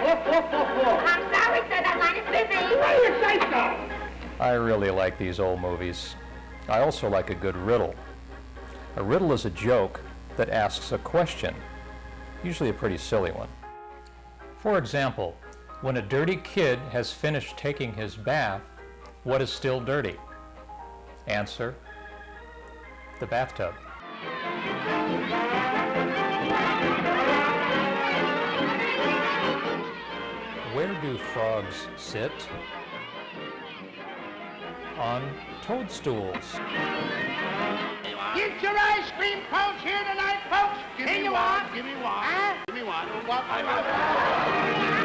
I'm sorry, sir, that line is busy. Why do you say so? I really like these old movies. I also like a good riddle. A riddle is a joke that asks a question, usually a pretty silly one. For example, when a dirty kid has finished taking his bath, what is still dirty? Answer: the bathtub. Where do frogs sit? On toadstools. Get your ice cream cones here tonight, folks. Give me one. Give me one. Huh? Give me one.